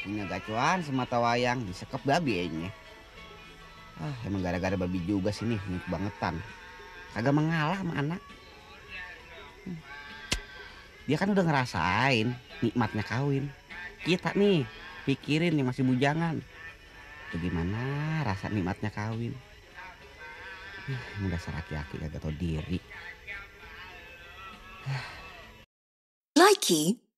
Punya gacuan semata wayang disekep babi kayaknya. Emang gara-gara babi juga sih nih, unik bangetan. Kagak mengalah sama anak. Dia kan udah ngerasain nikmatnya kawin. Kita nih pikirin yang masih bujangan. Itu gimana rasa nikmatnya kawin. Emang dasar laki-laki kagak tau diri. Likey